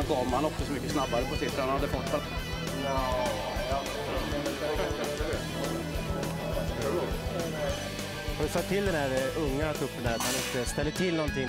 gav man också så mycket snabbare på sitt han hade fått. Har du sagt till den här unga tuppen där att han inte ställer till någonting?